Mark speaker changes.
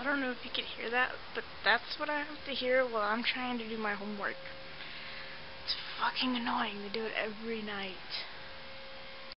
Speaker 1: I don't know if you can hear that, but that's what I have to hear while I'm trying to do my homework. It's fucking annoying. They do it every night.